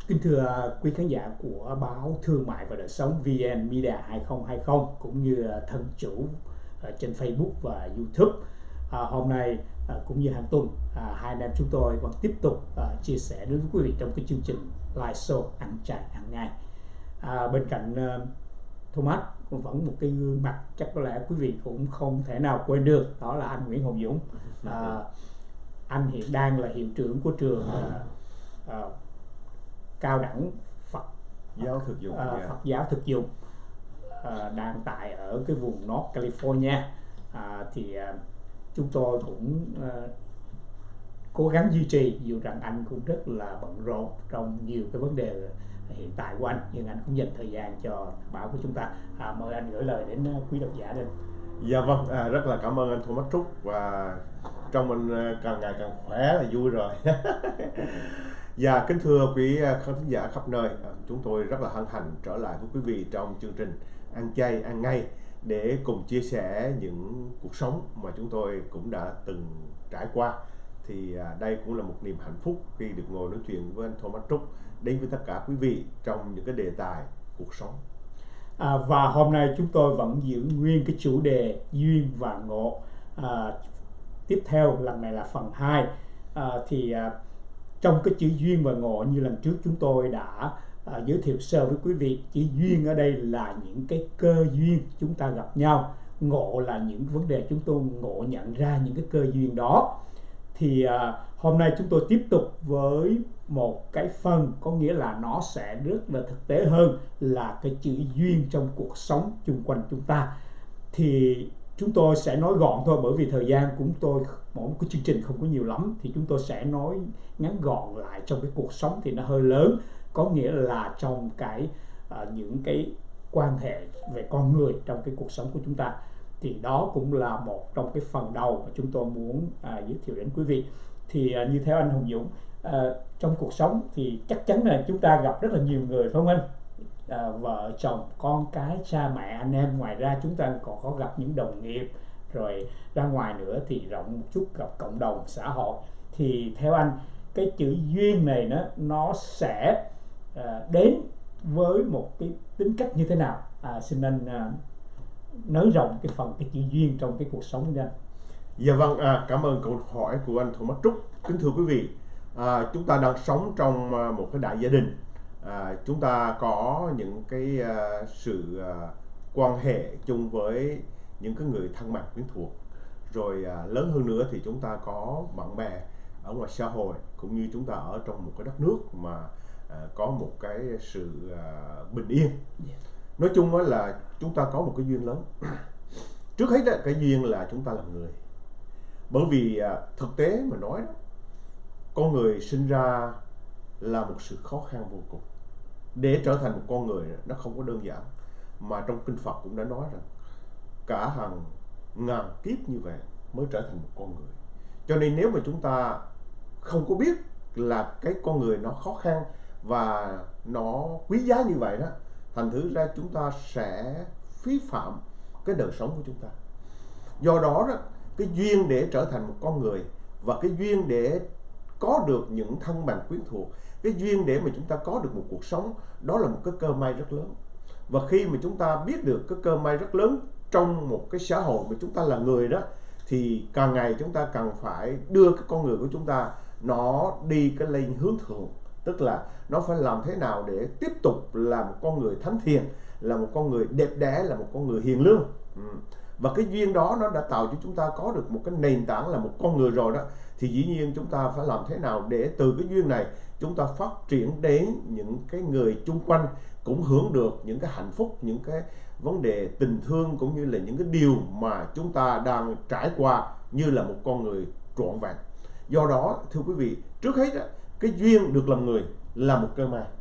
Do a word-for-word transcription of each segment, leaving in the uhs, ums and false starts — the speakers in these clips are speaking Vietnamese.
Kính thưa quý khán giả của báo Thương mại và Đời sống vê en Media hai không hai không cũng như thân chủ trên Facebook và YouTube. À, hôm nay à, cũng như hàng tuần, à, hai anh em chúng tôi vẫn tiếp tục à, chia sẻ đến với quý vị trong cái chương trình live show ăn chay hàng ngày. À, bên cạnh uh, Thomas cũng vẫn một cái gương mặt chắc có lẽ quý vị cũng không thể nào quên được, đó là anh Nguyễn Hồng Dũng. À, anh hiện đang là hiệu trưởng của trường à, à, cao đẳng Phật giáo thực dụng, uh, Phật giáo thực dụng uh, đang tại ở cái vùng North California. Uh, thì uh, chúng tôi cũng uh, cố gắng duy trì, dù rằng anh cũng rất là bận rộn trong nhiều cái vấn đề hiện tại của anh, nhưng anh cũng dành thời gian cho báo của chúng ta. À, mời anh gửi lời đến quý độc giả đây. Dạ vâng, à, rất là cảm ơn anh Thomas Trúc, và trong anh càng ngày càng khỏe là vui rồi. Dạ, kính thưa quý khán thính giả khắp nơi, chúng tôi rất là hân hạnh trở lại với quý vị trong chương trình Ăn Chay Ăn Ngay để cùng chia sẻ những cuộc sống mà chúng tôi cũng đã từng trải qua. Thì đây cũng là một niềm hạnh phúc khi được ngồi nói chuyện với anh Thomas Trúc đến với tất cả quý vị trong những cái đề tài cuộc sống. À, và hôm nay chúng tôi vẫn giữ nguyên cái chủ đề duyên và ngộ. À, tiếp theo lần này là phần hai. À, thì à, trong cái chữ duyên và ngộ, như lần trước chúng tôi đã à, giới thiệu sơ với quý vị, chữ duyên ở đây là những cái cơ duyên chúng ta gặp nhau, ngộ là những vấn đề chúng tôi ngộ nhận ra những cái cơ duyên đó. Thì à, hôm nay chúng tôi tiếp tục với một cái phần có nghĩa là nó sẽ rất là thực tế hơn, là cái chữ duyên trong cuộc sống chung quanh chúng ta. Thì chúng tôi sẽ nói gọn thôi, bởi vì thời gian của chúng tôi mỗi cái chương trình không có nhiều lắm, thì chúng tôi sẽ nói ngắn gọn lại. Trong cái cuộc sống thì nó hơi lớn, có nghĩa là trong cái uh, những cái quan hệ về con người trong cái cuộc sống của chúng ta. Thì đó cũng là một trong cái phần đầu mà chúng tôi muốn à, giới thiệu đến quý vị. Thì à, như theo anh Hồng Dũng, à, trong cuộc sống thì chắc chắn là chúng ta gặp rất là nhiều người, phải không anh? À, vợ chồng, con cái, cha mẹ, anh em. Ngoài ra chúng ta còn có gặp những đồng nghiệp, rồi ra ngoài nữa thì rộng một chút gặp cộng đồng, xã hội. Thì theo anh, cái chữ duyên này nó, nó sẽ à, đến với một cái tính cách như thế nào? À, xin anh à, nới rộng cái phần cái chữ duyên trong cái cuộc sống của anh. Dạ vâng, à, cảm ơn câu hỏi của anh Thomas Trúc. Kính thưa quý vị, à, chúng ta đang sống trong một cái đại gia đình. À, chúng ta có những cái uh, sự uh, quan hệ chung với những cái người thân bằng quyến thuộc. Rồi uh, lớn hơn nữa thì chúng ta có bạn bè ở ngoài xã hội, cũng như chúng ta ở trong một cái đất nước mà uh, có một cái sự uh, bình yên. Yeah. Nói chung là chúng ta có một cái duyên lớn. Trước hết cái duyên là chúng ta là người. Bởi vì thực tế mà nói đó, con người sinh ra là một sự khó khăn vô cùng. Để trở thành một con người nó không có đơn giản. Mà trong Kinh Phật cũng đã nói rằng cả hàng ngàn kiếp như vậy mới trở thành một con người. Cho nên nếu mà chúng ta không có biết là cái con người nó khó khăn và nó quý giá như vậy đó, thành thử ra chúng ta sẽ phí phạm cái đời sống của chúng ta. Do đó, đó cái duyên để trở thành một con người, và cái duyên để có được những thân bằng quyến thuộc, cái duyên để mà chúng ta có được một cuộc sống, đó là một cái cơ may rất lớn. Và khi mà chúng ta biết được cái cơ may rất lớn trong một cái xã hội mà chúng ta là người đó, thì càng ngày chúng ta cần phải đưa cái con người của chúng ta nó đi cái lên hướng thượng. Tức là nó phải làm thế nào để tiếp tục là một con người thánh thiện, là một con người đẹp đẽ, là một con người hiền lương. Ừ. Và cái duyên đó nó đã tạo cho chúng ta có được một cái nền tảng là một con người rồi đó. Thì dĩ nhiên chúng ta phải làm thế nào để từ cái duyên này chúng ta phát triển đến những cái người chung quanh cũng hưởng được những cái hạnh phúc, những cái vấn đề tình thương, cũng như là những cái điều mà chúng ta đang trải qua như là một con người trọn vẹn. Do đó, thưa quý vị, trước hết đó, cái duyên được làm người là một cơ may.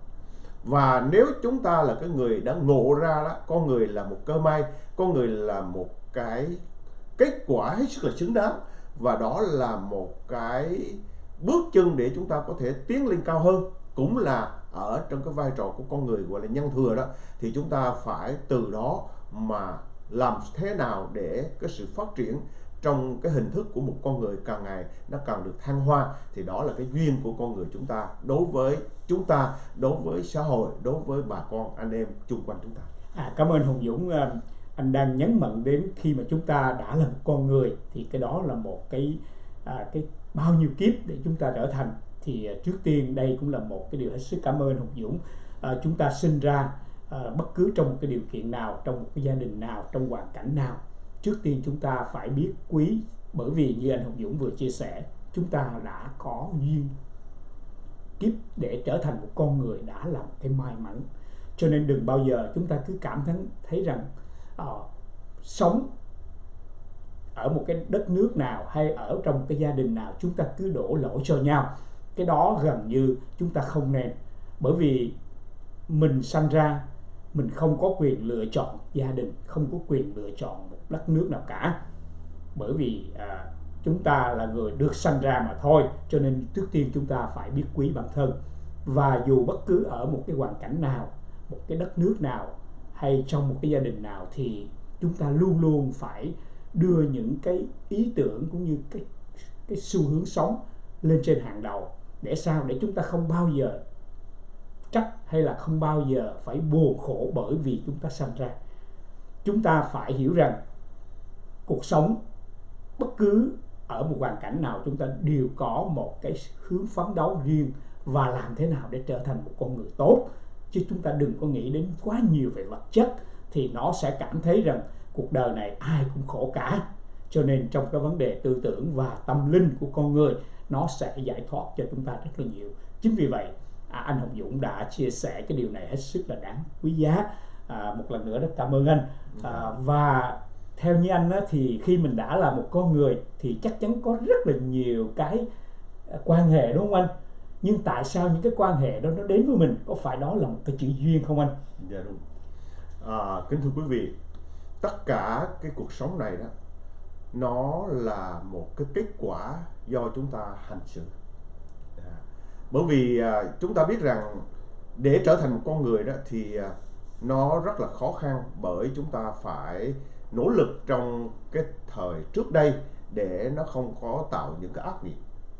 Và nếu chúng ta là cái người đã ngộ ra đó, con người là một cơ may, con người là một cái kết quả hết sức là xứng đáng, và đó là một cái bước chân để chúng ta có thể tiến lên cao hơn, cũng là ở trong cái vai trò của con người gọi là nhân thừa đó. Thì chúng ta phải từ đó mà làm thế nào để cái sự phát triển trong cái hình thức của một con người càng ngày nó càng được thăng hoa, thì đó là cái duyên của con người chúng ta đối với chúng ta, đối với xã hội, đối với bà con anh em chung quanh chúng ta. À, cảm ơn Hùng Dũng. Anh đang nhấn mạnh đến khi mà chúng ta đã là một con người thì cái đó là một cái à, cái bao nhiêu kiếp để chúng ta trở thành. Thì trước tiên đây cũng là một cái điều hết sức cảm ơn Hùng Dũng. À, chúng ta sinh ra à, bất cứ trong một cái điều kiện nào, trong một cái gia đình nào, trong hoàn cảnh nào, trước tiên chúng ta phải biết quý, bởi vì như anh Hùng Dũng vừa chia sẻ, chúng ta đã có duyên kiếp để trở thành một con người đã là một cái may mắn. Cho nên đừng bao giờ chúng ta cứ cảm thấy, thấy rằng uh, sống ở một cái đất nước nào hay ở trong một cái gia đình nào chúng ta cứ đổ lỗi cho nhau. Cái đó gần như chúng ta không nên, bởi vì mình sanh ra mình không có quyền lựa chọn gia đình, không có quyền lựa chọn một đất nước nào cả, bởi vì à, chúng ta là người được sanh ra mà thôi. Cho nên trước tiên chúng ta phải biết quý bản thân, và dù bất cứ ở một cái hoàn cảnh nào, một cái đất nước nào hay trong một cái gia đình nào, thì chúng ta luôn luôn phải đưa những cái ý tưởng cũng như cái cái xu hướng sống lên trên hàng đầu. Để sao? Để chúng ta không bao giờ trách hay là không bao giờ phải buồn khổ bởi vì chúng ta sanh ra. Chúng ta phải hiểu rằng cuộc sống bất cứ ở một hoàn cảnh nào chúng ta đều có một cái hướng phấn đấu riêng và làm thế nào để trở thành một con người tốt. Chứ chúng ta đừng có nghĩ đến quá nhiều về vật chất, thì nó sẽ cảm thấy rằng cuộc đời này ai cũng khổ cả. Cho nên trong cái vấn đề tư tưởng và tâm linh của con người, nó sẽ giải thoát cho chúng ta rất là nhiều. Chính vì vậy à, anh Hồng Dũng đã chia sẻ cái điều này hết sức là đáng quý giá. À, một lần nữa rất cảm ơn anh. À, và theo như anh á, thì khi mình đã là một con người thì chắc chắn có rất là nhiều cái quan hệ, đúng không anh? Nhưng tại sao những cái quan hệ đó nó đến với mình? Có phải đó là một cái chữ duyên không anh? Dạ đúng. À, kính thưa quý vị, tất cả cái cuộc sống này đó, nó là một cái kết quả do chúng ta hành xử. À, bởi vì à, chúng ta biết rằng để trở thành một con người đó thì à, nó rất là khó khăn, bởi chúng ta phải nỗ lực trong cái thời trước đây để nó không có tạo những cái ác nghiệp.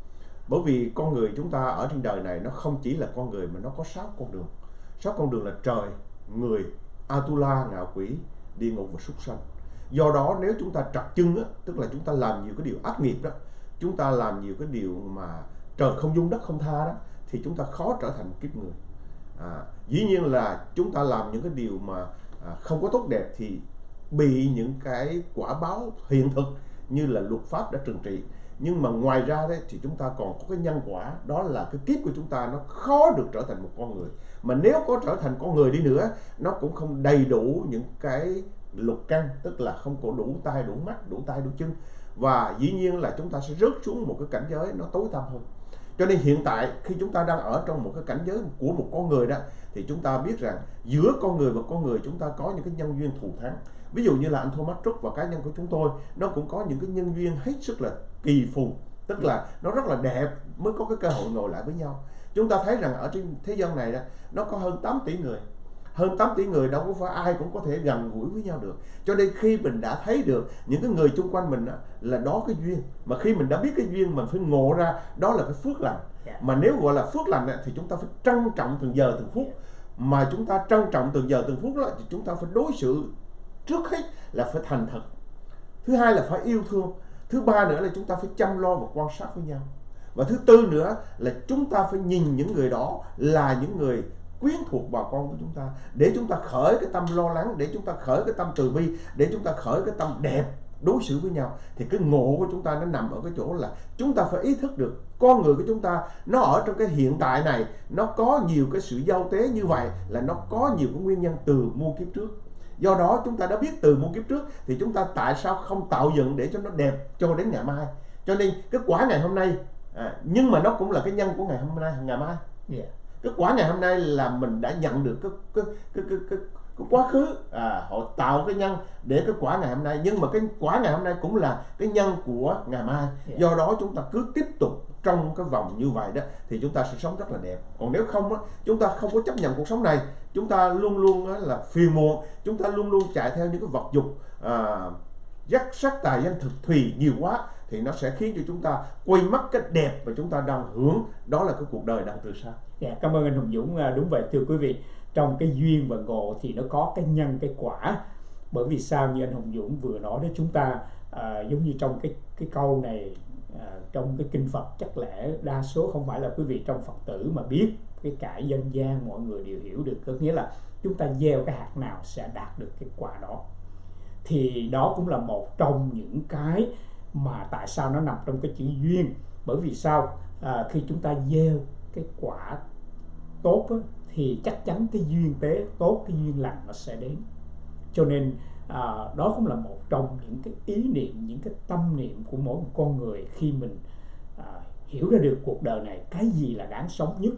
Bởi vì con người chúng ta ở trên đời này nó không chỉ là con người mà nó có sáu con đường. Sáu con đường là trời, người, Atula, ngạ quỷ, địa ngục và súc sanh. Do đó nếu chúng ta trật chân á, tức là chúng ta làm nhiều cái điều ác nghiệp đó, chúng ta làm nhiều cái điều mà trời không dung đất không tha đó, thì chúng ta khó trở thành một kiếp người. À, dĩ nhiên là chúng ta làm những cái điều mà à, không có tốt đẹp thì bị những cái quả báo hiện thực như là luật pháp đã trừng trị. Nhưng mà ngoài ra đấy thì chúng ta còn có cái nhân quả, đó là cái kiếp của chúng ta nó khó được trở thành một con người. Mà nếu có trở thành con người đi nữa, nó cũng không đầy đủ những cái lục căn, tức là không có đủ tai đủ mắt, đủ tay đủ chân, và dĩ nhiên là chúng ta sẽ rớt xuống một cái cảnh giới nó tối tăm hơn. Cho nên hiện tại khi chúng ta đang ở trong một cái cảnh giới của một con người đó, thì chúng ta biết rằng giữa con người và con người chúng ta có những cái nhân duyên thù thắng. Ví dụ như là anh Thomas Trúc và cá nhân của chúng tôi, nó cũng có những cái nhân duyên hết sức là kỳ phù, tức là nó rất là đẹp mới có cái cơ hội ngồi lại với nhau. Chúng ta thấy rằng ở trên thế gian này đó, nó có hơn tám tỷ người. Hơn tám tỷ người đâu có phải ai cũng có thể gần gũi với nhau được. Cho nên khi mình đã thấy được những cái người chung quanh mình đó, là đó cái duyên. Mà khi mình đã biết cái duyên, mình phải ngộ ra đó là cái phước lành. Mà nếu gọi là phước lành thì chúng ta phải trân trọng từng giờ từng phút. Mà chúng ta trân trọng từng giờ từng phút đó, thì chúng ta phải đối xử trước hết là phải thành thật. Thứ hai là phải yêu thương. Thứ ba nữa là chúng ta phải chăm lo và quan sát với nhau. Và thứ tư nữa là chúng ta phải nhìn những người đó là những người quyến thuộc bà con của chúng ta, để chúng ta khởi cái tâm lo lắng, để chúng ta khởi cái tâm từ bi, để chúng ta khởi cái tâm đẹp đối xử với nhau. Thì cái ngộ của chúng ta nó nằm ở cái chỗ là chúng ta phải ý thức được con người của chúng ta nó ở trong cái hiện tại này, nó có nhiều cái sự giao tế như vậy, là nó có nhiều cái nguyên nhân từ muôn kiếp trước. Do đó chúng ta đã biết từ muôn kiếp trước thì chúng ta tại sao không tạo dựng để cho nó đẹp cho đến ngày mai. Cho nên cái quả ngày hôm nay à, nhưng mà nó cũng là cái nhân của ngày hôm nay, ngày mai. Yeah. Cái quả ngày hôm nay là mình đã nhận được cái cái cái cái, cái, cái quá khứ, à, họ tạo cái nhân để cái quả ngày hôm nay, nhưng mà cái quả ngày hôm nay cũng là cái nhân của ngày mai. Yeah. Do đó chúng ta cứ tiếp tục trong cái vòng như vậy đó thì chúng ta sẽ sống rất là đẹp. Còn nếu không á, chúng ta không có chấp nhận cuộc sống này, chúng ta luôn luôn là phiền muộn, chúng ta luôn luôn chạy theo những cái vật dục à, dắt sắc tài danh thực thùy nhiều quá thì nó sẽ khiến cho chúng ta quên mất cái đẹp mà chúng ta đang hưởng, đó là cái cuộc đời đang từ xa. Dạ, cảm ơn anh Hùng Dũng. Đúng vậy thưa quý vị, trong cái duyên và ngộ thì nó có cái nhân cái quả. Bởi vì sao, như anh Hùng Dũng vừa nói đó, chúng ta à, giống như trong cái cái câu này à, trong cái kinh Phật, chắc lẽ đa số không phải là quý vị trong Phật tử mà biết, cái cải dân gian mọi người đều hiểu được, có nghĩa là chúng ta gieo cái hạt nào sẽ đạt được cái quả đó. Thì đó cũng là một trong những cái mà tại sao nó nằm trong cái chữ duyên. Bởi vì sao, à, khi chúng ta gieo cái quả tốt á, thì chắc chắn cái duyên tế tốt, cái duyên lành nó sẽ đến. Cho nên à, đó cũng là một trong những cái ý niệm, những cái tâm niệm của mỗi một con người khi mình à, hiểu ra được cuộc đời này cái gì là đáng sống nhất.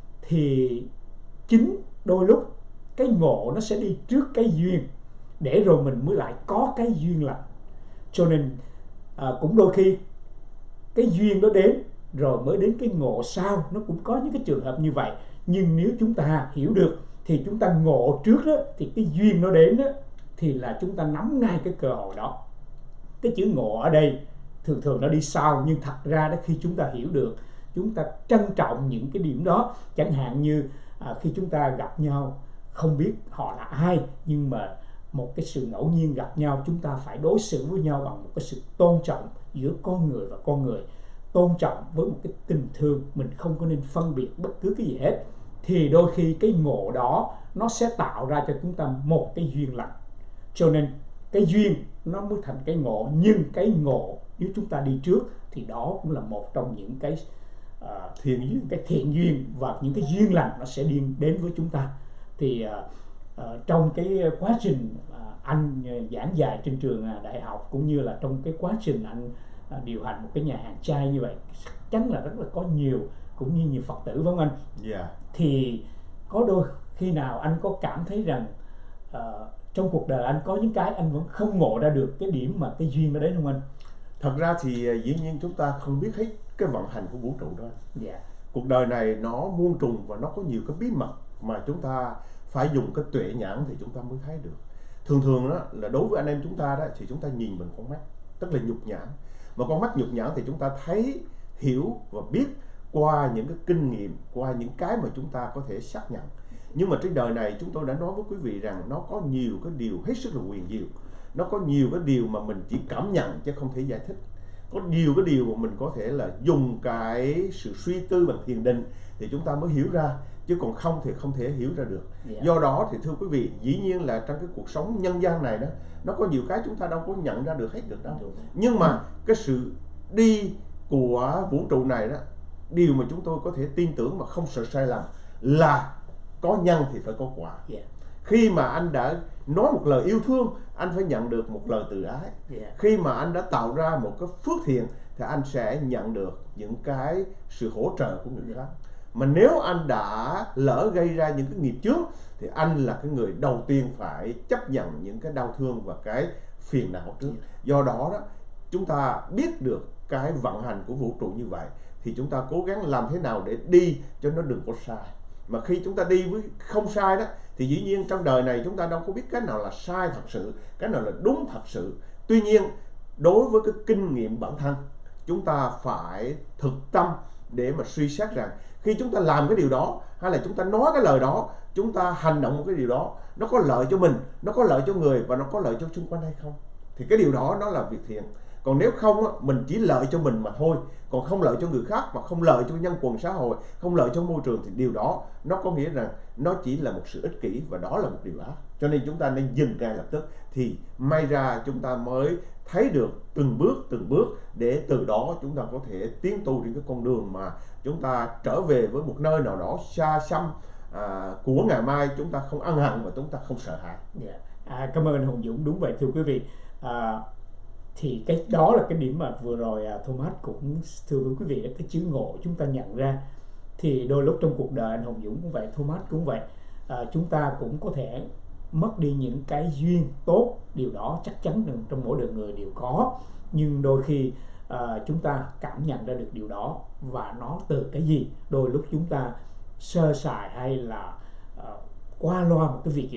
Thì chính đôi lúc cái ngộ nó sẽ đi trước cái duyên, để rồi mình mới lại có cái duyên lành. Cho nên à, cũng đôi khi cái duyên đó đến rồi mới đến cái ngộ sau, nó cũng có những cái trường hợp như vậy. Nhưng nếu chúng ta hiểu được thì chúng ta ngộ trước đó, thì cái duyên nó đến đó, thì là chúng ta nắm ngay cái cơ hội đó. Cái chữ ngộ ở đây thường thường nó đi sau, nhưng thật ra đó khi chúng ta hiểu được, chúng ta trân trọng những cái điểm đó. Chẳng hạn như à, khi chúng ta gặp nhau, không biết họ là ai, nhưng mà một cái sự ngẫu nhiên gặp nhau, chúng ta phải đối xử với nhau bằng một cái sự tôn trọng giữa con người và con người, tôn trọng với một cái tình thương, mình không có nên phân biệt bất cứ cái gì hết. Thì đôi khi cái ngộ đó nó sẽ tạo ra cho chúng ta một cái duyên lành. Cho nên cái duyên nó mới thành cái ngộ, nhưng cái ngộ nếu chúng ta đi trước thì đó cũng là một trong những cái uh, thiện duyên, cái thiện duyên và những cái duyên lành nó sẽ đến đến với chúng ta. Thì uh, uh, trong cái quá trình uh, anh giảng dạy trên trường uh, đại học, cũng như là trong cái quá trình anh uh, điều hành một cái nhà hàng chay như vậy, chắc chắn là rất là có nhiều, cũng như nhiều Phật tử phải không anh? Yeah. Thì có đôi khi nào anh có cảm thấy rằng uh, trong cuộc đời anh có những cái anh vẫn không ngộ ra được cái điểm mà cái duyên nó đến không anh? Thật ra thì dĩ nhiên chúng ta không biết hết cái vận hành của vũ trụ đó. Yeah. Cuộc đời này nó muôn trùng và nó có nhiều cái bí mật mà chúng ta phải dùng cái tuệ nhãn thì chúng ta mới thấy được. Thường thường đó là đối với anh em chúng ta đó thì chúng ta nhìn bằng con mắt, tức là nhục nhãn. Mà con mắt nhục nhãn thì chúng ta thấy, hiểu và biết qua những cái kinh nghiệm, qua những cái mà chúng ta có thể xác nhận. Nhưng mà trên đời này chúng tôi đã nói với quý vị rằng nó có nhiều cái điều hết sức là huyền diệu. Nó có nhiều cái điều mà mình chỉ cảm nhận chứ không thể giải thích. Có nhiều cái điều mà mình có thể là dùng cái sự suy tư bằng thiền định thì chúng ta mới hiểu ra, chứ còn không thì không thể hiểu ra được. Yeah. Do đó thì thưa quý vị, dĩ nhiên là trong cái cuộc sống nhân gian này đó, nó có nhiều cái chúng ta đâu có nhận ra được hết được đâu. Đúng. Nhưng mà cái sự đi của vũ trụ này đó, điều mà chúng tôi có thể tin tưởng mà không sợ sai lầm là có nhân thì phải có quả. Yeah. Khi mà anh đã nói một lời yêu thương, anh phải nhận được một lời từ ái. Yeah. Khi mà anh đã tạo ra một cái phước thiện thì anh sẽ nhận được những cái sự hỗ trợ của người khác. Mà nếu anh đã lỡ gây ra những cái nghiệp chướng thì anh là cái người đầu tiên phải chấp nhận những cái đau thương và cái phiền não trước. Yeah. Do đó đó, chúng ta biết được cái vận hành của vũ trụ như vậy thì chúng ta cố gắng làm thế nào để đi cho nó đừng có sai. Mà khi chúng ta đi với không sai đó thì dĩ nhiên trong đời này chúng ta đâu có biết cái nào là sai thật sự, cái nào là đúng thật sự. Tuy nhiên đối với cái kinh nghiệm bản thân, chúng ta phải thực tâm để mà suy xét rằng khi chúng ta làm cái điều đó, hay là chúng ta nói cái lời đó, chúng ta hành động một cái điều đó, nó có lợi cho mình, nó có lợi cho người và nó có lợi cho xung quanh hay không, thì cái điều đó nó là việc thiện. Còn nếu không, mình chỉ lợi cho mình mà thôi, còn không lợi cho người khác, mà không lợi cho nhân quần xã hội, không lợi cho môi trường, thì điều đó nó có nghĩa rằng nó chỉ là một sự ích kỷ và đó là một điều ác. Cho nên chúng ta nên dừng ngay lập tức thì may ra chúng ta mới thấy được từng bước từng bước, để từ đó chúng ta có thể tiến tu trên cái con đường mà chúng ta trở về với một nơi nào đó xa xăm à, của ngày mai, chúng ta không ân hận và chúng ta không sợ hãi. Yeah. À, cảm ơn anh Hùng Dũng. Đúng vậy thưa quý vị. À, thì cái đó là cái điểm mà vừa rồi à, Thomas cũng thưa với quý vị là cái chữ ngộ chúng ta nhận ra. Thì đôi lúc trong cuộc đời anh Hùng Dũng cũng vậy, Thomas cũng vậy, à, chúng ta cũng có thể mất đi những cái duyên tốt, điều đó chắc chắn rằng trong mỗi đời người đều có. Nhưng đôi khi à, chúng ta cảm nhận ra được điều đó và nó từ cái gì. Đôi lúc chúng ta sơ sài hay là à, qua loa một cái việc gì đó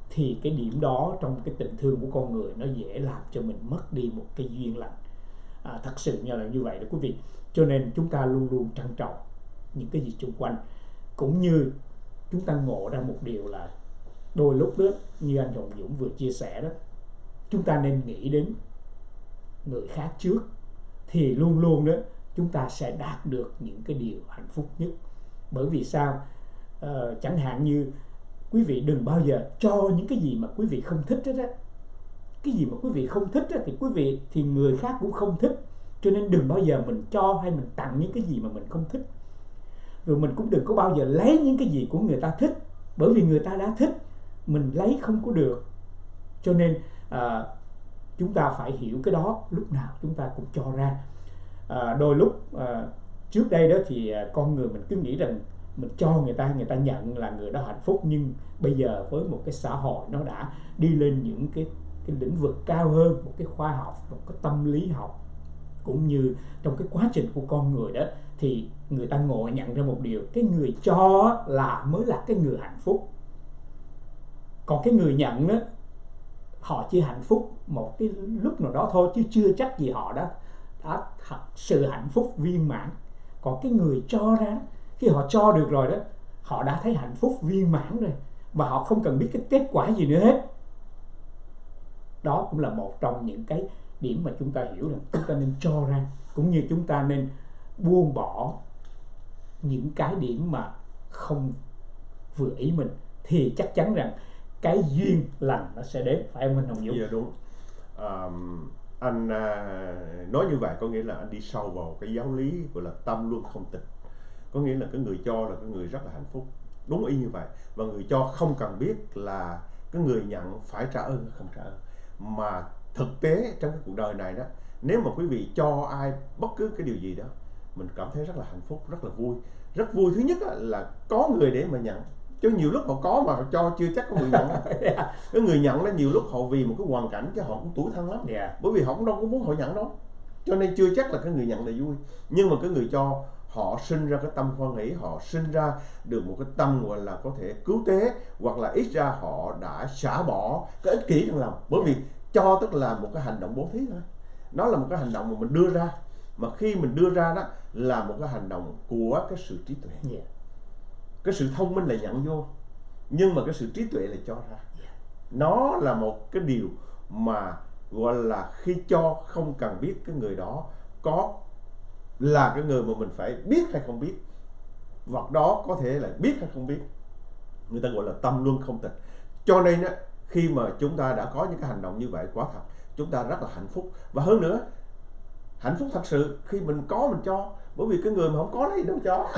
thì cái điểm đó trong cái tình thương của con người nó dễ làm cho mình mất đi một cái duyên lành. À, thật sự như là như vậy đó quý vị. Cho nên chúng ta luôn luôn trân trọng những cái gì xung quanh, cũng như chúng ta ngộ ra một điều là đôi lúc đó, như anh Hồng Dũng vừa chia sẻ đó, chúng ta nên nghĩ đến người khác trước, thì luôn luôn đó chúng ta sẽ đạt được những cái điều hạnh phúc nhất. Bởi vì sao? Ờ, chẳng hạn như quý vị đừng bao giờ cho những cái gì mà quý vị không thích hết á. Cái gì mà quý vị không thích á, thì quý vị thì người khác cũng không thích. Cho nên đừng bao giờ mình cho hay mình tặng những cái gì mà mình không thích. Rồi mình cũng đừng có bao giờ lấy những cái gì của người ta thích, bởi vì người ta đã thích, mình lấy không có được. Cho nên à, chúng ta phải hiểu cái đó, lúc nào chúng ta cũng cho ra. À, đôi lúc à, trước đây đó thì con người mình cứ nghĩ rằng mình cho người ta, người ta nhận là người đó hạnh phúc. Nhưng bây giờ với một cái xã hội nó đã đi lên những cái, cái lĩnh vực cao hơn, một cái khoa học, một cái tâm lý học, cũng như trong cái quá trình của con người đó, thì người ta ngộ nhận ra một điều: cái người cho là mới là cái người hạnh phúc. Còn cái người nhận đó, họ chỉ hạnh phúc một cái lúc nào đó thôi, chứ chưa chắc gì họ đã, đã thật sự hạnh phúc viên mãn. Còn cái người cho ra, khi họ cho được rồi đó, họ đã thấy hạnh phúc viên mãn rồi, và họ không cần biết cái kết quả gì nữa hết. Đó cũng là một trong những cái điểm mà chúng ta hiểu rằng chúng ta nên cho ra, cũng như chúng ta nên buông bỏ những cái điểm mà không vừa ý mình, thì chắc chắn rằng cái duyên lành nó sẽ đến. Phải không anh Hồng Dũng? Dạ đúng. À, anh à, nói như vậy có nghĩa là anh đi sâu vào cái giáo lý gọi là tâm luân không tịch. Có nghĩa là cái người cho là cái người rất là hạnh phúc. Đúng y như vậy. Và người cho không cần biết là cái người nhận phải trả ơn hay không trả ơn. Mà thực tế trong cái cuộc đời này đó, nếu mà quý vị cho ai bất cứ cái điều gì đó, mình cảm thấy rất là hạnh phúc, rất là vui. Rất vui, thứ nhất là có người để mà nhận. Chứ nhiều lúc họ có mà họ cho chưa chắc có người nhận. Yeah. Cái người nhận đó nhiều lúc họ vì một cái hoàn cảnh chứ họ cũng tủi thân lắm. Yeah. Bởi vì họ cũng đâu có muốn họ nhận đâu. Cho nên chưa chắc là cái người nhận là vui. Nhưng mà cái người cho, họ sinh ra cái tâm hoan hỷ, họ sinh ra được một cái tâm gọi là có thể cứu tế, hoặc là ít ra họ đã xả bỏ cái ích kỷ trong lòng. Bởi vì cho tức là một cái hành động bố thí thôi. Nó là một cái hành động mà mình đưa ra. Mà khi mình đưa ra đó là một cái hành động của cái sự trí tuệ. Yeah. Cái sự thông minh là nhận vô, nhưng mà cái sự trí tuệ là cho ra. Nó là một cái điều mà gọi là khi cho không cần biết cái người đó có là cái người mà mình phải biết hay không biết. Vật đó có thể là biết hay không biết. Người ta gọi là tâm luân không tịch. Cho nên á, khi mà chúng ta đã có những cái hành động như vậy, quả thật chúng ta rất là hạnh phúc. Và hơn nữa, hạnh phúc thật sự khi mình có mình cho. Bởi vì cái người mà không có lấy đâu cho.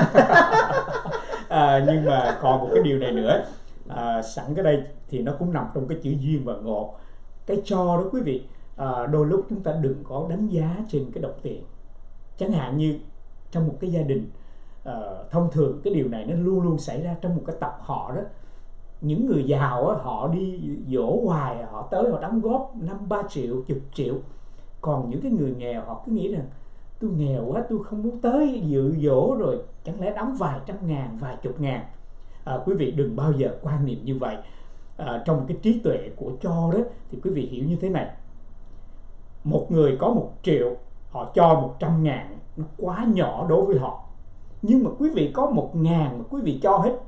à, Nhưng mà còn một cái điều này nữa, à, sẵn cái đây thì nó cũng nằm trong cái chữ duyên và ngộ. Cái cho đó quý vị, à, đôi lúc chúng ta đừng có đánh giá trên cái đồng tiền. Chẳng hạn như trong một cái gia đình, à, thông thường cái điều này nó luôn luôn xảy ra trong một cái tập họ đó. Những người giàu á, họ đi dỗ hoài, họ tới họ đóng góp năm ba triệu, chục triệu. Còn những cái người nghèo họ cứ nghĩ rằng tôi nghèo quá, tôi không muốn tới dự dỗ, rồi chẳng lẽ đóng vài trăm ngàn, vài chục ngàn. À, quý vị đừng bao giờ quan niệm như vậy. À, trong cái trí tuệ của cho đó thì quý vị hiểu như thế này: một người có một triệu, họ cho một trăm ngàn, nó quá nhỏ đối với họ. Nhưng mà quý vị có một ngàn mà quý vị cho hết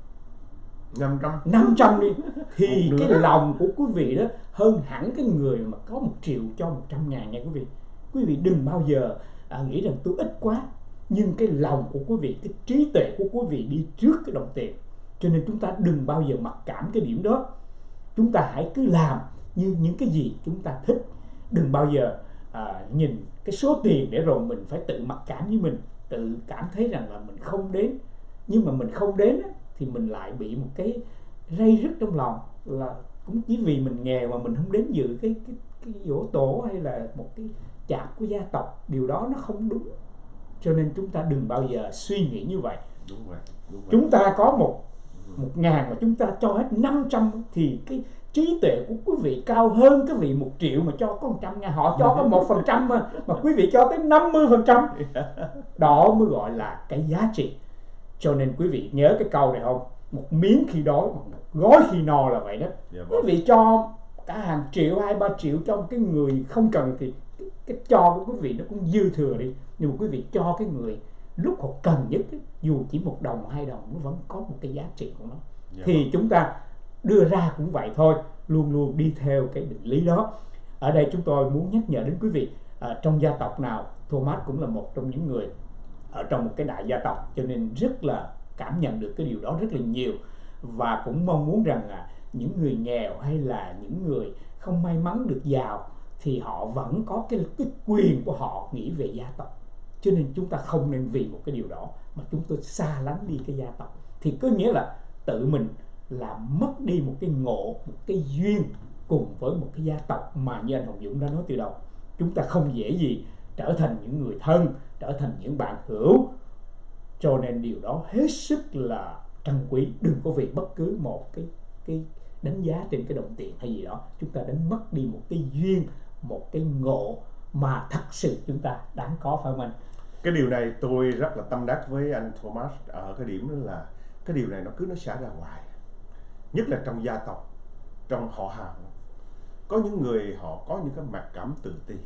năm trăm đi, thì cái lòng của quý vị đó hơn hẳn cái người mà có một triệu cho một trăm ngàn nha quý vị. Quý vị đừng bao giờ à, nghĩ rằng tôi ít quá. Nhưng cái lòng của quý vị, cái trí tuệ của quý vị đi trước cái đồng tiền. Cho nên chúng ta đừng bao giờ mặc cảm cái điểm đó. Chúng ta hãy cứ làm như những cái gì chúng ta thích. Đừng bao giờ à, nhìn cái số tiền để rồi mình phải tự mặc cảm với mình, tự cảm thấy rằng là mình không đến. Nhưng mà mình không đến á, thì mình lại bị một cái ray rứt trong lòng, là cũng chỉ vì mình nghèo mà mình không đến dự cái cái cái giỗ tổ hay là một cái chạp của gia tộc. Điều đó nó không đúng. Cho nên chúng ta đừng bao giờ suy nghĩ như vậy. Đúng vậy, đúng vậy. Chúng ta có một một ngàn mà chúng ta cho hết năm trăm, thì cái trí tuệ của quý vị cao hơn cái vị một triệu mà cho có một trăm ngàn. Họ cho có một phần trăm mà mà quý vị cho tới năm mươi phần trăm. Đó mới gọi là cái giá trị. Cho nên quý vị nhớ cái câu này không? Một miếng khi đói, một gói khi no là vậy đó. Dạ Quý vâng. vị cho cả hàng triệu, hai ba triệu cho cái người không cần thì cái, cái cho của quý vị nó cũng dư thừa đi. Nhưng mà quý vị cho cái người lúc họ cần nhất ấy, dù chỉ một đồng hai đồng nó vẫn có một cái giá trị của nó. Dạ Thì vâng. chúng ta đưa ra cũng vậy thôi, luôn luôn đi theo cái định lý đó. Ở đây chúng tôi muốn nhắc nhở đến quý vị, à, trong gia tộc nào, Thomas cũng là một trong những người ở trong một cái đại gia tộc, cho nên rất là cảm nhận được cái điều đó rất là nhiều, và cũng mong muốn rằng là những người nghèo hay là những người không may mắn được giàu thì họ vẫn có cái, cái quyền của họ nghĩ về gia tộc. Cho nên chúng ta không nên vì một cái điều đó mà chúng tôi xa lánh đi cái gia tộc. Thì có nghĩa là tự mình là mất đi một cái ngộ, một cái duyên cùng với một cái gia tộc mà như anh Hồng Dũng đã nói từ đầu, chúng ta không dễ gì trở thành những người thân, trở thành những bạn hữu. Cho nên điều đó hết sức là trân quý. Đừng có vì bất cứ một cái cái đánh giá trên cái đồng tiền hay gì đó, chúng ta đánh mất đi một cái duyên, một cái ngộ mà thật sự chúng ta đáng có, phải không anh? Cái điều này tôi rất là tâm đắc với anh Thomas ở cái điểm đó là cái điều này nó cứ nó xảy ra hoài, nhất là trong gia tộc, trong họ hàng. Có những người họ có những cái mặc cảm tự ti,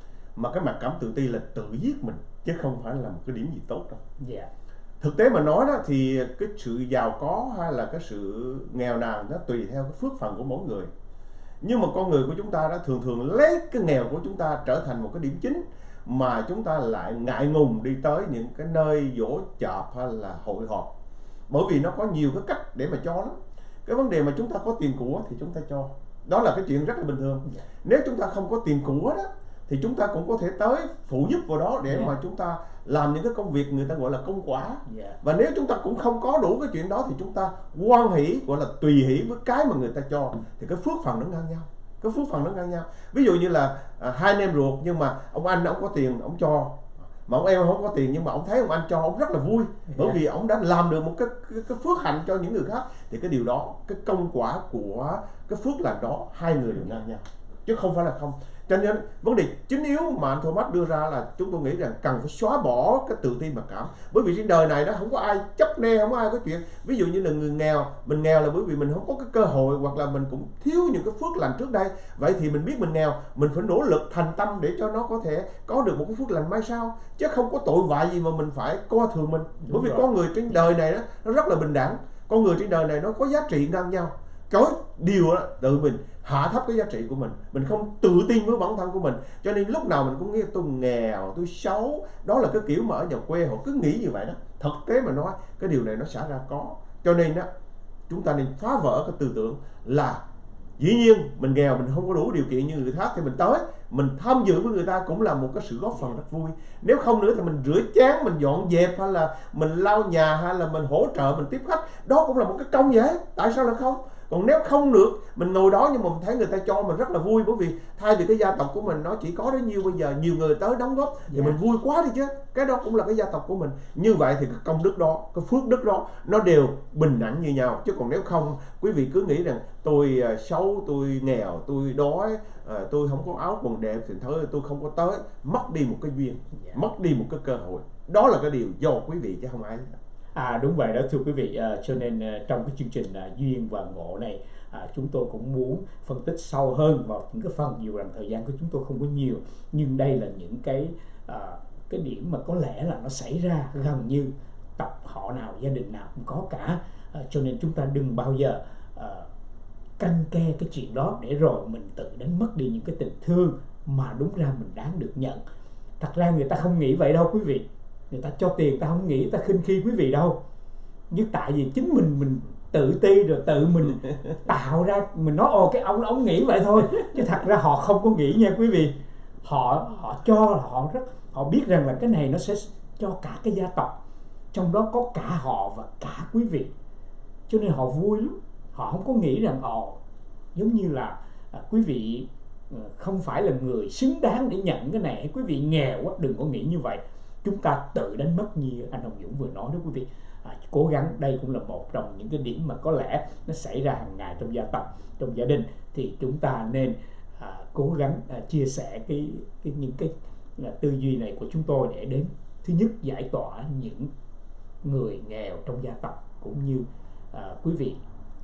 mà cái mặc cảm tự ti là tự giết mình chứ không phải là một cái điểm gì tốt đâu. Yeah. Thực tế mà nói đó thì cái sự giàu có hay là cái sự nghèo nàn nó tùy theo cái phước phần của mỗi người. Nhưng mà con người của chúng ta đó thường thường lấy cái nghèo của chúng ta trở thành một cái điểm chính, mà chúng ta lại ngại ngùng đi tới những cái nơi dỗ chạp hay là hội họp, bởi vì nó có nhiều cái cách để mà cho lắm. Cái vấn đề mà chúng ta có tiền của thì chúng ta cho, đó là cái chuyện rất là bình thường. Nếu chúng ta không có tiền của đó thì chúng ta cũng có thể tới phụ giúp vào đó để Yeah. mà chúng ta làm những cái công việc người ta gọi là công quả. Yeah. Và nếu chúng ta cũng không có đủ cái chuyện đó thì chúng ta hoan hỷ, gọi là tùy hỷ với cái mà người ta cho, thì cái phước phần nó ngang nhau. Cái phước phần nó ngang nhau. Ví dụ như là à, hai anh em ruột, nhưng mà ông anh ông có tiền ông cho, mà ông em không có tiền nhưng mà ông thấy ông anh cho ông rất là vui, bởi vì ông đã làm được một cái, cái, cái phước hạnh cho những người khác. Thì cái điều đó, cái công quả của cái phước làm đó, hai người đều ngang nhau chứ không phải là không. Cho nên vấn đề chính yếu mà anh Thomas đưa ra là chúng tôi nghĩ rằng cần phải xóa bỏ cái tự ti mặc cảm. Bởi vì trên đời này đó không có ai chấp nê, không có ai có chuyện. Ví dụ như là người nghèo, mình nghèo là bởi vì mình không có cái cơ hội, hoặc là mình cũng thiếu những cái phước lành trước đây. Vậy thì mình biết mình nghèo, mình phải nỗ lực thành tâm để cho nó có thể có được một cái phước lành mai sau. Chứ không có tội vạ gì mà mình phải coi thường mình. Đúng bởi vì rồi. con người trên đời này đó nó rất là bình đẳng. Con người trên đời này nó có giá trị ngang nhau. Cái điều đó, tự mình hạ thấp cái giá trị của mình, mình không tự tin với bản thân của mình, cho nên lúc nào mình cũng nghĩ tôi nghèo, tôi xấu. Đó là cái kiểu mà ở nhà quê họ cứ nghĩ như vậy đó. Thực tế mà nói cái điều này nó xảy ra có. Cho nên đó chúng ta nên phá vỡ cái tư tưởng là dĩ nhiên mình nghèo, mình không có đủ điều kiện như người khác thì mình tới mình tham dự với người ta cũng là một cái sự góp phần rất vui. Nếu không nữa thì mình rửa chén, mình dọn dẹp, hay là mình lau nhà, hay là mình hỗ trợ, mình tiếp khách, đó cũng là một cái công vậy. Tại sao lại không? Còn nếu không được, mình ngồi đó nhưng mà mình thấy người ta cho mình rất là vui, bởi vì thay vì cái gia tộc của mình nó chỉ có đến nhiêu, bây giờ nhiều người tới đóng góp thì Yeah. mình vui quá đi chứ. Cái đó cũng là cái gia tộc của mình. Như vậy thì cái công đức đó, cái phước đức đó nó đều bình đẳng như nhau. Chứ còn nếu không, quý vị cứ nghĩ rằng tôi uh, xấu, tôi nghèo, tôi đói, uh, tôi không có áo quần đẹp thì thôi tôi không có tới, mất đi một cái duyên, Yeah. mất đi một cái cơ hội. Đó là cái điều do quý vị chứ không ai. À đúng vậy đó thưa quý vị, à, cho nên à, trong cái chương trình à, Duyên và Ngộ này, à, chúng tôi cũng muốn phân tích sâu hơn vào những cái phần, dù rằng thời gian của chúng tôi không có nhiều, nhưng đây là những cái à, cái điểm mà có lẽ là nó xảy ra gần như tộc họ nào, gia đình nào cũng có cả. À, cho nên chúng ta đừng bao giờ à, canh ke cái chuyện đó để rồi mình tự đánh mất đi những cái tình thương mà đúng ra mình đáng được nhận. Thật ra người ta không nghĩ vậy đâu quý vị. Người ta cho tiền ta không nghĩ ta khinh khi quý vị đâu, nhưng tại vì chính mình mình tự ti rồi tự mình tạo ra, mình nói ồ cái ông ông nghĩ vậy thôi, chứ thật ra họ không có nghĩ nha quý vị. Họ họ cho là họ rất họ biết rằng là cái này nó sẽ cho cả cái gia tộc, trong đó có cả họ và cả quý vị, cho nên họ vui lắm. Họ không có nghĩ rằng ồ giống như là à, quý vị không phải là người xứng đáng để nhận cái này, quý vị nghèo quá, đừng có nghĩ như vậy. Chúng ta tự đánh mất như anh Hồng Dũng vừa nói đó quý vị. À, cố gắng, đây cũng là một trong những cái điểm mà có lẽ nó xảy ra hàng ngày trong gia tộc, trong gia đình, thì chúng ta nên à, cố gắng à, chia sẻ cái, cái những cái à, tư duy này của chúng tôi để đến thứ nhất giải tỏa những người nghèo trong gia tộc, cũng như à, quý vị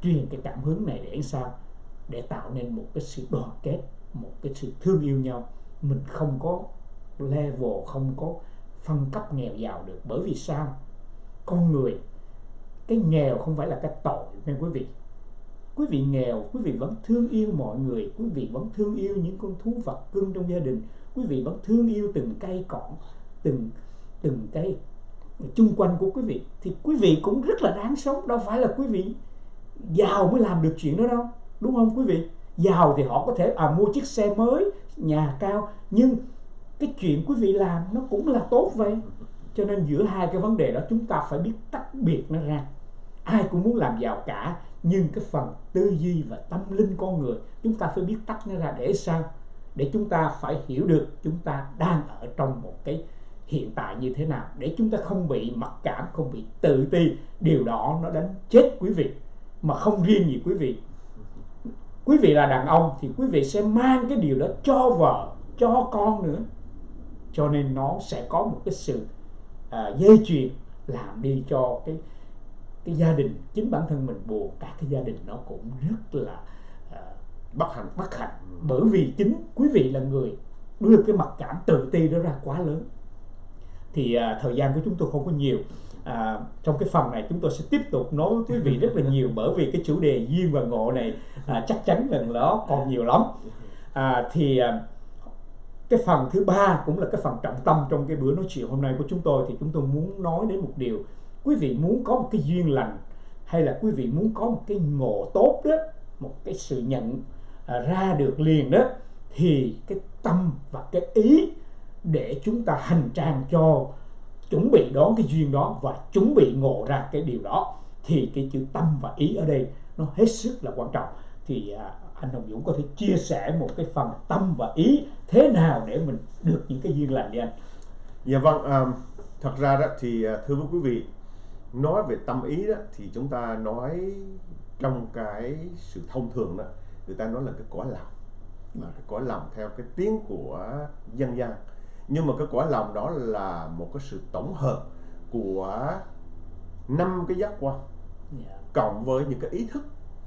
truyền cái cảm hứng này để sao? Để tạo nên một cái sự đoàn kết, một cái sự thương yêu nhau. Mình không có level, không có phân cấp nghèo giàu được. Bởi vì sao? Con người, cái nghèo không phải là cái tội nha quý vị. Quý vị nghèo, quý vị vẫn thương yêu mọi người, quý vị vẫn thương yêu những con thú vật cưng trong gia đình, quý vị vẫn thương yêu từng cây cỏ, từng từng cái chung quanh của quý vị, thì quý vị cũng rất là đáng sống. Đâu phải là quý vị giàu mới làm được chuyện đó đâu, đúng không quý vị? Giàu thì họ có thể à, mua chiếc xe mới, nhà cao, nhưng cái chuyện quý vị làm nó cũng là tốt vậy. Cho nên giữa hai cái vấn đề đó chúng ta phải biết tách biệt nó ra. Ai cũng muốn làm giàu cả, nhưng cái phần tư duy và tâm linh con người chúng ta phải biết tách nó ra. Để sao? Để chúng ta phải hiểu được chúng ta đang ở trong một cái hiện tại như thế nào, để chúng ta không bị mặc cảm, không bị tự ti. Điều đó nó đánh chết quý vị. Mà không riêng gì quý vị, quý vị là đàn ông thì quý vị sẽ mang cái điều đó cho vợ, cho con nữa. Cho nên nó sẽ có một cái sự à, dây chuyền làm đi cho cái cái gia đình, chính bản thân mình buồn, cả cái gia đình nó cũng rất là à, bất hạnh bất hạnh. Bởi vì chính quý vị là người đưa cái mặc cảm tự ti đó ra quá lớn. Thì à, thời gian của chúng tôi không có nhiều. À, trong cái phần này chúng tôi sẽ tiếp tục nói với quý vị rất là nhiều, bởi vì cái chủ đề duyên và ngộ này à, chắc chắn là nó còn nhiều lắm. À, thì à, cái phần thứ ba cũng là cái phần trọng tâm trong cái bữa nói chuyện hôm nay của chúng tôi, thì chúng tôi muốn nói đến một điều. Quý vị muốn có một cái duyên lành, hay là quý vị muốn có một cái ngộ tốt đó, một cái sự nhận à, ra được liền đó, thì cái tâm và cái ý để chúng ta hành trang cho chuẩn bị đón cái duyên đó và chuẩn bị ngộ ra cái điều đó, thì cái chữ tâm và ý ở đây nó hết sức là quan trọng. Thì à, anh Hồng Dũng có thể chia sẻ một cái phần tâm và ý thế nào để mình được những cái duyên lành đi anh? Dạ vâng, à, thật ra đó thì thưa với quý vị, nói về tâm ý đó thì chúng ta nói trong cái sự thông thường đó, người ta nói là cái cõi lòng, mà cái cõi lòng theo cái tiếng của dân gian. Nhưng mà cái cõi lòng đó là một cái sự tổng hợp của năm cái giác quan Yeah. cộng với những cái ý thức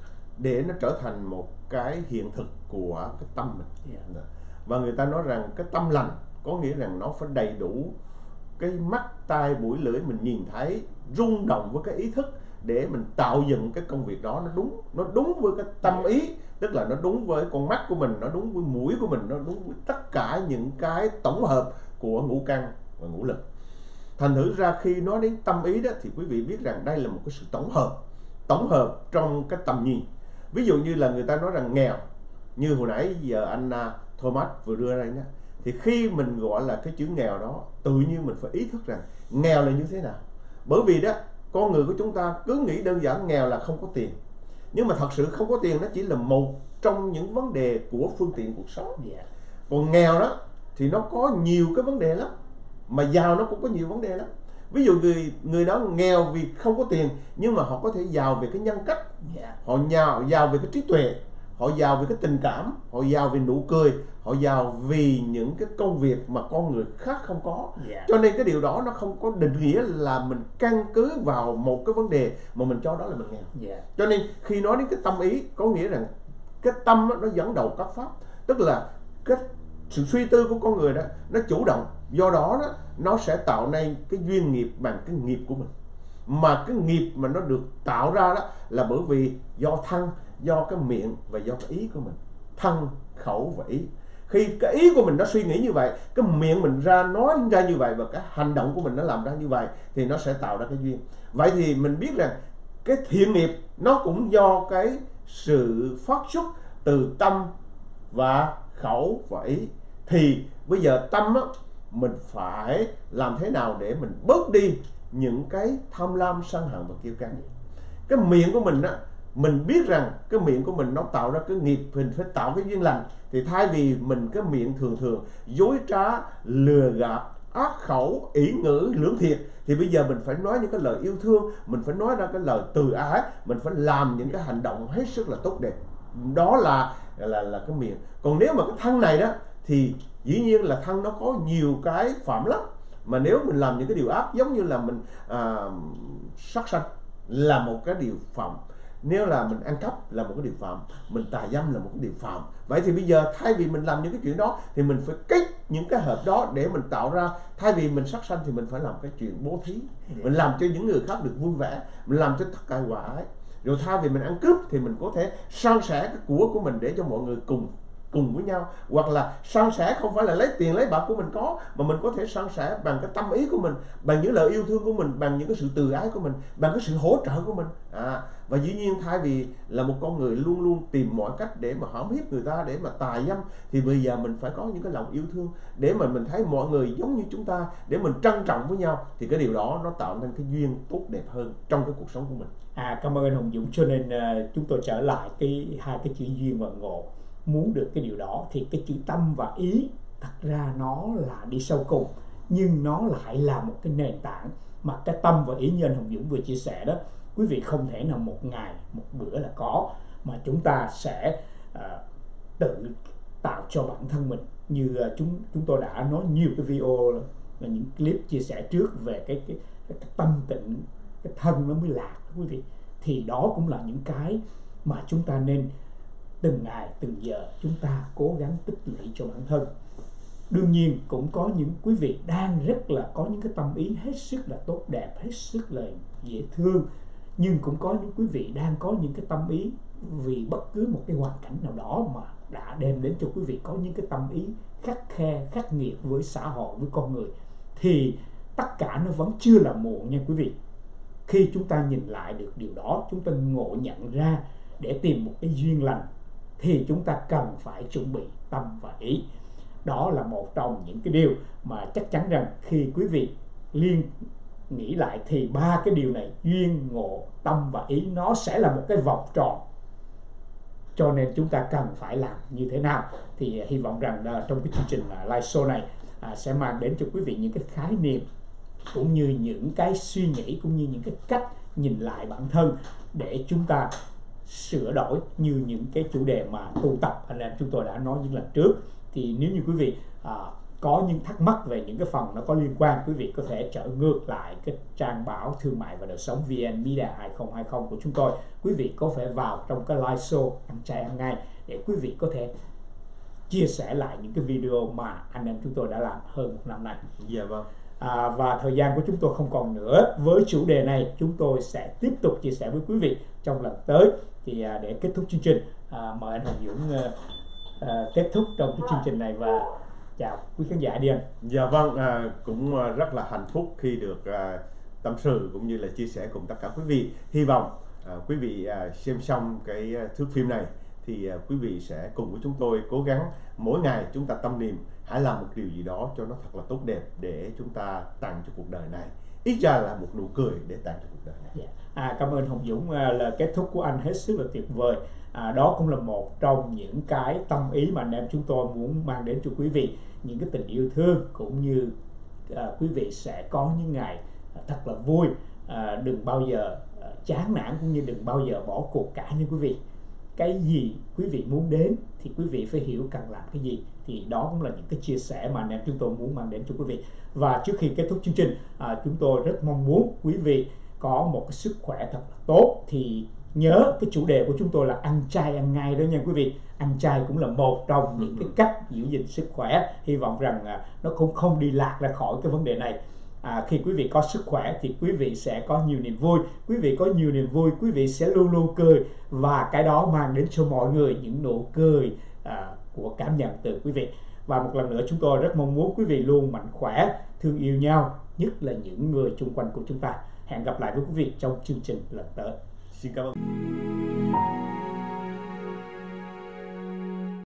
để nó trở thành một cái hiện thực của cái tâm mình. Yeah. Và người ta nói rằng cái tâm lành có nghĩa rằng nó phải đầy đủ cái mắt, tai, mũi, lưỡi mình nhìn thấy, rung động với cái ý thức để mình tạo dựng cái công việc đó nó đúng, nó đúng với cái tâm ý, tức là nó đúng với con mắt của mình, nó đúng với mũi của mình, nó đúng với tất cả những cái tổng hợp của ngũ căn và ngũ lực. Thành thử ra khi nói đến tâm ý đó thì quý vị biết rằng đây là một cái sự tổng hợp, tổng hợp trong cái tầm nhìn. Ví dụ như là người ta nói rằng nghèo, như hồi nãy giờ anh Thomas vừa đưa ra đó, thì khi mình gọi là cái chữ nghèo đó, tự nhiên mình phải ý thức rằng nghèo là như thế nào. Bởi vì đó, con người của chúng ta cứ nghĩ đơn giản nghèo là không có tiền. Nhưng mà thật sự không có tiền nó chỉ là một trong những vấn đề của phương tiện cuộc sống. Yeah. Còn nghèo đó thì nó có nhiều cái vấn đề lắm, mà giàu nó cũng có nhiều vấn đề lắm. Ví dụ người người đó nghèo vì không có tiền, nhưng mà họ có thể giàu về cái nhân cách, Yeah. họ giàu giàu về cái trí tuệ, họ giàu về cái tình cảm, họ giàu về nụ cười, họ giàu vì những cái công việc mà con người khác không có. Yeah. Cho nên cái điều đó nó không có định nghĩa là mình căn cứ vào một cái vấn đề mà mình cho đó là mình nghèo. Yeah. Cho nên khi nói đến cái tâm ý, có nghĩa rằng cái tâm đó, nó dẫn đầu các pháp, tức là cái sự suy tư của con người đó nó chủ động, do đó, đó nó sẽ tạo nên cái duyên nghiệp bằng cái nghiệp của mình. Mà cái nghiệp mà nó được tạo ra đó là bởi vì do thân, do cái miệng và do cái ý của mình. Thân, khẩu và ý. Khi cái ý của mình nó suy nghĩ như vậy, cái miệng mình ra nói ra như vậy, và cái hành động của mình nó làm ra như vậy, thì nó sẽ tạo ra cái duyên. Vậy thì mình biết rằng cái thiện nghiệp nó cũng do cái sự phát xuất từ tâm và khẩu và ý. Thì bây giờ tâm á, mình phải làm thế nào để mình bớt đi những cái tham lam, sân hận và kiêu căng. Cái miệng của mình á, mình biết rằng cái miệng của mình nó tạo ra cái nghiệp, mình phải tạo cái duyên lành. Thì thay vì mình cái miệng thường thường dối trá, lừa gạt, ác khẩu, ỷ ngữ, lưỡng thiệt, thì bây giờ mình phải nói những cái lời yêu thương, mình phải nói ra cái lời từ ái, mình phải làm những cái hành động hết sức là tốt đẹp. Đó là là là cái miệng. Còn nếu mà cái thân này đó thì dĩ nhiên là thân nó có nhiều cái phạm lắm. Mà nếu mình làm những cái điều ác, giống như là mình à, sát sanh là một cái điều phạm. Nếu là mình ăn cắp là một cái điều phạm, mình tà dâm là một cái điều phạm. Vậy thì bây giờ thay vì mình làm những cái chuyện đó thì mình phải kết những cái hợp đó để mình tạo ra, thay vì mình sát sanh thì mình phải làm cái chuyện bố thí, mình làm cho những người khác được vui vẻ, mình làm cho tất cả quả ấy. Rồi thay vì mình ăn cướp thì mình có thể san sẻ cái của của mình để cho mọi người cùng cùng với nhau, hoặc là san sẻ không phải là lấy tiền lấy bạc của mình có, mà mình có thể san sẻ bằng cái tâm ý của mình, bằng những lời yêu thương của mình, bằng những cái sự từ ái của mình, bằng cái sự hỗ trợ của mình. À, và dĩ nhiên thay vì là một con người luôn luôn tìm mọi cách để mà hãm hiếp người ta, để mà tà dâm, thì bây giờ mình phải có những cái lòng yêu thương để mà mình thấy mọi người giống như chúng ta, để mình trân trọng với nhau, thì cái điều đó nó tạo nên cái duyên tốt đẹp hơn trong cái cuộc sống của mình. À, cảm ơn anh Hùng Dũng. Cho nên uh, chúng tôi trở lại cái hai cái chữ duyên và ngộ. Muốn được cái điều đó thì cái chữ tâm và ý thật ra nó là đi sâu cùng, nhưng nó lại là một cái nền tảng mà cái tâm và ý như anh Hùng Dũng vừa chia sẻ đó, quý vị không thể nào một ngày một bữa là có, mà chúng ta sẽ uh, tự tạo cho bản thân mình. Như uh, chúng chúng tôi đã nói nhiều cái video và những clip chia sẻ trước về cái cái, cái, cái tâm tịnh, cái thân nó mới lạc quý vị. Thì đó cũng là những cái mà chúng ta nên từng ngày từng giờ chúng ta cố gắng tích lũy cho bản thân. Đương nhiên cũng có những quý vị đang rất là có những cái tâm ý hết sức là tốt đẹp, hết sức là dễ thương, nhưng cũng có những quý vị đang có những cái tâm ý vì bất cứ một cái hoàn cảnh nào đó mà đã đem đến cho quý vị có những cái tâm ý khắt khe, khắc nghiệt với xã hội, với con người. Thì tất cả nó vẫn chưa là muộn nha quý vị. Khi chúng ta nhìn lại được điều đó, chúng ta ngộ nhận ra để tìm một cái duyên lành, thì chúng ta cần phải chuẩn bị tâm và ý. Đó là một trong những cái điều mà chắc chắn rằng khi quý vị liên nghĩ lại thì ba cái điều này, duyên, ngộ, tâm và ý, nó sẽ là một cái vòng tròn. Cho nên chúng ta cần phải làm như thế nào? Thì hy vọng rằng trong cái chương trình live show này à, sẽ mang đến cho quý vị những cái khái niệm, cũng như những cái suy nghĩ, cũng như những cái cách nhìn lại bản thân để chúng ta sửa đổi như những cái chủ đề mà tu tập anh em chúng tôi đã nói những lần trước. Thì nếu như quý vị à, có những thắc mắc về những cái phần nó có liên quan, quý vị có thể trở ngược lại cái trang báo Thương mại và Đời sống vê en Media hai không hai không của chúng tôi. Quý vị có thể vào trong cái live show Ăn Chay Ăn Ngay để quý vị có thể chia sẻ lại những cái video mà anh em chúng tôi đã làm hơn một năm nay. Dạ vâng. À, và thời gian của chúng tôi không còn nữa. Với chủ đề này chúng tôi sẽ tiếp tục chia sẻ với quý vị trong lần tới. Thì à, để kết thúc chương trình, à, mời anh Hùng Dũng à, à, kết thúc trong cái chương trình này và chào quý khán giả đi anh. Dạ vâng, à, cũng rất là hạnh phúc khi được à, tâm sự cũng như là chia sẻ cùng tất cả quý vị. Hy vọng à, quý vị à, xem xong cái thước phim này thì à, quý vị sẽ cùng với chúng tôi cố gắng mỗi ngày chúng ta tâm niệm hãy làm một điều gì đó cho nó thật là tốt đẹp để chúng ta tặng cho cuộc đời này, ít ra là một nụ cười để tặng cho cuộc đời này. Yeah. À, cảm ơn Hùng Dũng, à, lời kết thúc của anh hết sức là tuyệt vời. À, đó cũng là một trong những cái tâm ý mà anh em chúng tôi muốn mang đến cho quý vị, những cái tình yêu thương, cũng như à, quý vị sẽ có những ngày à, thật là vui. À, đừng bao giờ à, chán nản, cũng như đừng bao giờ bỏ cuộc cả như quý vị. Cái gì quý vị muốn đến thì quý vị phải hiểu cần làm cái gì. Thì đó cũng là những cái chia sẻ mà anh em chúng tôi muốn mang đến cho quý vị. Và trước khi kết thúc chương trình, à, chúng tôi rất mong muốn quý vị có một cái sức khỏe thật là tốt. Thì nhớ cái chủ đề của chúng tôi là ăn chay ăn ngay đó nha quý vị. Ăn chay cũng là một trong những cái cách giữ gìn sức khỏe. Hy vọng rằng à, nó cũng không đi lạc ra khỏi cái vấn đề này. À, khi quý vị có sức khỏe thì quý vị sẽ có nhiều niềm vui. Quý vị có nhiều niềm vui, quý vị sẽ luôn luôn cười, và cái đó mang đến cho mọi người những nụ cười à, của cảm nhận từ quý vị. Và một lần nữa chúng tôi rất mong muốn quý vị luôn mạnh khỏe, thương yêu nhau, nhất là những người xung quanh của chúng ta. Hẹn gặp lại với quý vị trong chương trình lần tới. Xin cảm ơn.